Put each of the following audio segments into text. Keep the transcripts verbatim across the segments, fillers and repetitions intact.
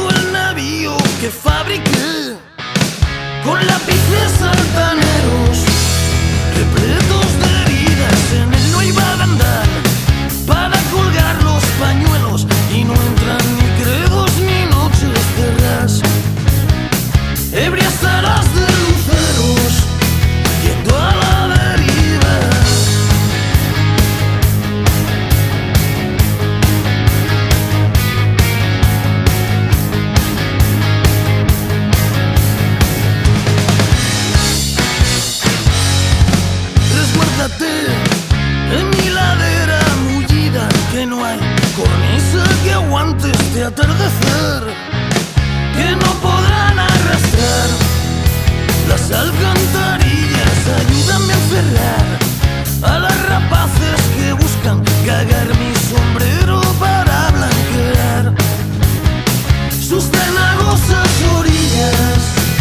todo el navío que fabriqué con lápices altaneros, repletos de heridas. En él no iba a andar para colgar los pañuelos y no entran ni credos ni noches cerras. Ebria estarás de luceros yendo a la deriva. Resguárdate en mi ladera mullida, que no hay cornisa que aguante este atardecer, que no podrán arrastrar las alcantarillas. Ayúdame a encerrar a las rapaces que buscan cagar mi sombrero para blanquear sus cenagosas orillas.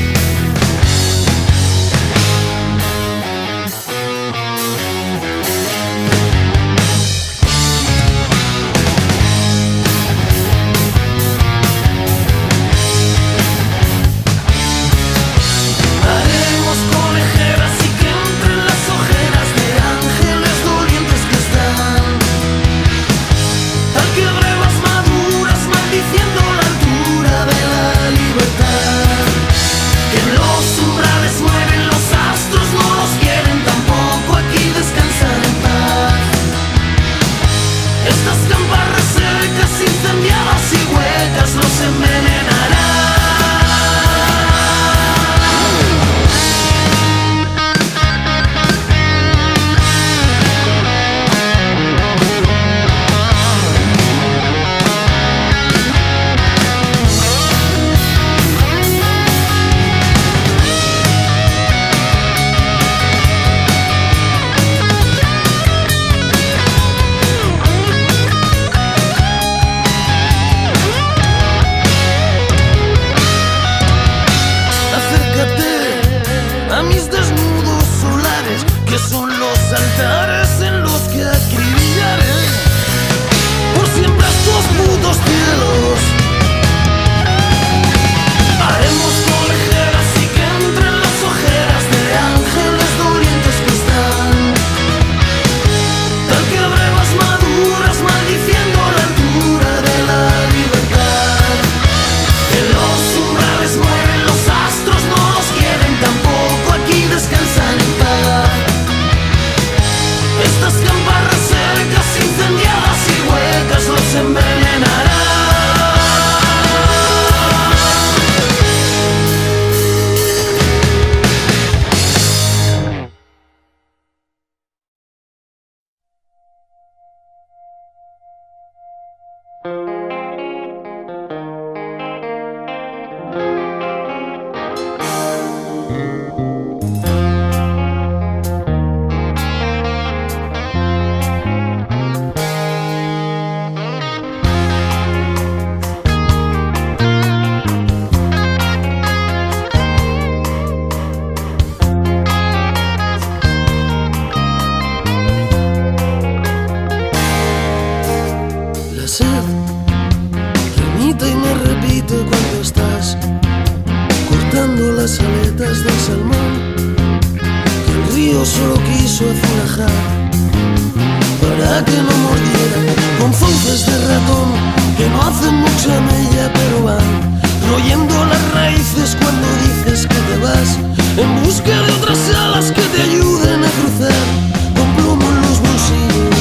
Las aletas del salmón que el río solo quiso azulajar para que no mordiera, con fauces de ratón que no hacen mucha mella pero van royendo las raíces cuando dices que te vas en busca de otras alas que te ayuden a cruzar con plomo en los bolsillos.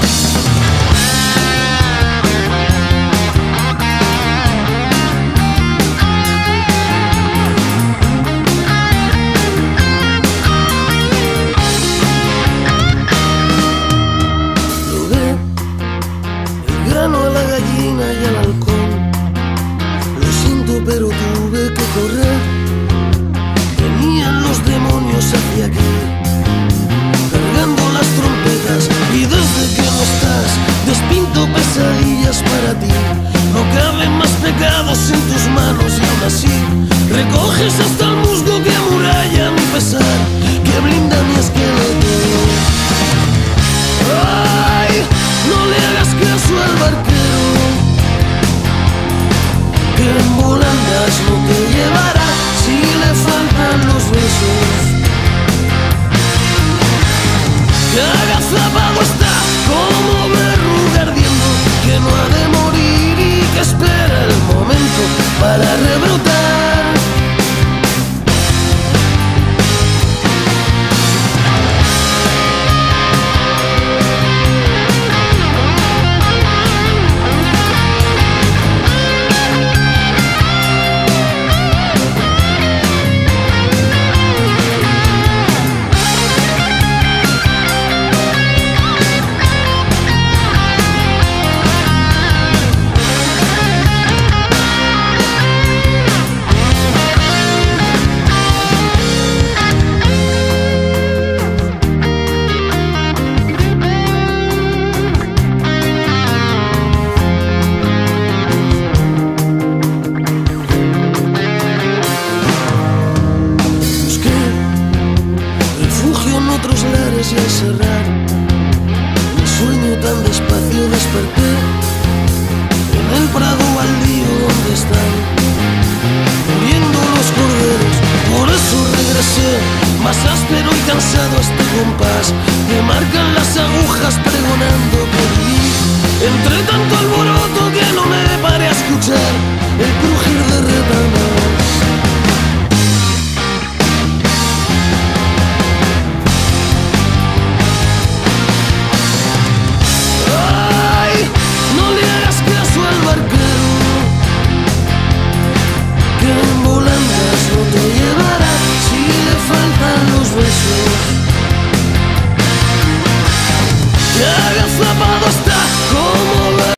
Y al halcón, lo siento pero tuve que correr, venían los demonios hacia aquí, cargando las trompetas, y desde que no estás, despinto pesadillas para ti, no caben más pecados en tus manos y aún así, recoges hasta el musgo que amuralla mi pesar, que blinda mi esqueleto. Ay, no le hagas caso al barquero, que en bola paz no te llevará si le faltan los besos. Que agazapado está como verruga ardiendo, que no ha de morir y que espera el momento para rebrotar. Y al cerrar mi sueño tan despacio desperté en el prado baldío donde están muriendo los corderos. Por eso regresé, más áspero y cansado a este compás que marcan las agujas pregonando